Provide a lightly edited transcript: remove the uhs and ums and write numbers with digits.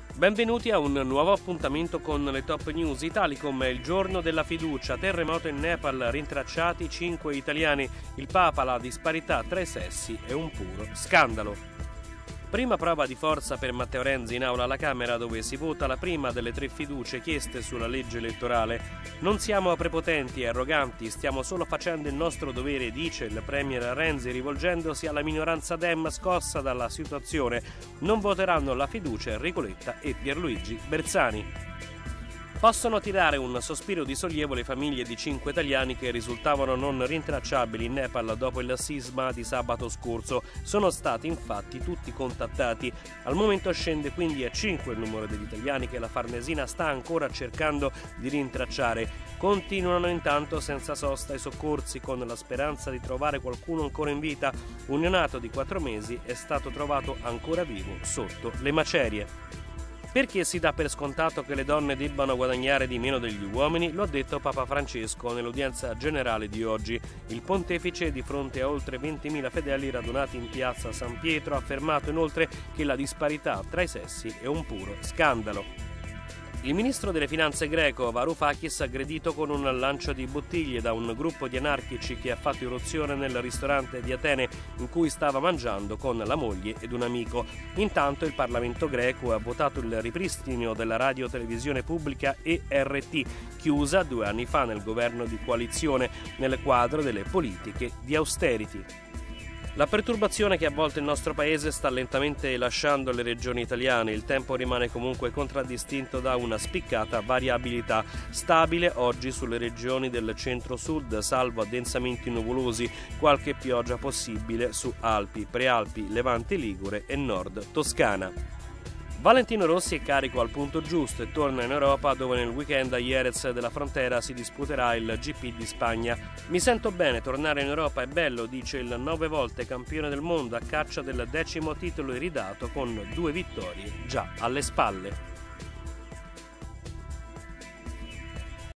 Benvenuti a un nuovo appuntamento con le top news. Italicom è il giorno della fiducia, terremoto in Nepal, rintracciati 5 italiani, il Papa, la disparità tra i sessi è un puro scandalo. Prima prova di forza per Matteo Renzi in aula alla Camera, dove si vota la prima delle 3 fiducie chieste sulla legge elettorale. Non siamo prepotenti e arroganti, stiamo solo facendo il nostro dovere, dice il premier Renzi rivolgendosi alla minoranza Dem scossa dalla situazione. Non voteranno la fiducia Enrico Letta e Pierluigi Bersani. Possono tirare un sospiro di sollievo le famiglie di 5 italiani che risultavano non rintracciabili in Nepal dopo il sisma di sabato scorso. Sono stati infatti tutti contattati. Al momento scende quindi a 5 il numero degli italiani che la Farnesina sta ancora cercando di rintracciare. Continuano intanto senza sosta i soccorsi con la speranza di trovare qualcuno ancora in vita. Un neonato di 4 mesi è stato trovato ancora vivo sotto le macerie. Perché si dà per scontato che le donne debbano guadagnare di meno degli uomini? Lo ha detto Papa Francesco nell'udienza generale di oggi. Il pontefice, di fronte a oltre 20.000 fedeli radunati in piazza San Pietro, ha affermato inoltre che la disparità tra i sessi è un puro scandalo. Il ministro delle finanze greco Varoufakis aggredito con un lancio di bottiglie da un gruppo di anarchici che ha fatto irruzione nel ristorante di Atene in cui stava mangiando con la moglie ed un amico. Intanto il Parlamento greco ha votato il ripristino della radio-televisione pubblica ERT, chiusa 2 anni fa nel governo di coalizione nel quadro delle politiche di austerity. La perturbazione che avvolta il nostro paese sta lentamente lasciando le regioni italiane. Il tempo rimane comunque contraddistinto da una spiccata variabilità, stabile oggi sulle regioni del centro-sud, salvo addensamenti nuvolosi, qualche pioggia possibile su Alpi, Prealpi, Levante Ligure e Nord Toscana. Valentino Rossi è carico al punto giusto e torna in Europa, dove nel weekend a Jerez della Frontera si disputerà il GP di Spagna. Mi sento bene, tornare in Europa è bello, dice il 9 volte campione del mondo a caccia del 10° titolo iridato con 2 vittorie già alle spalle.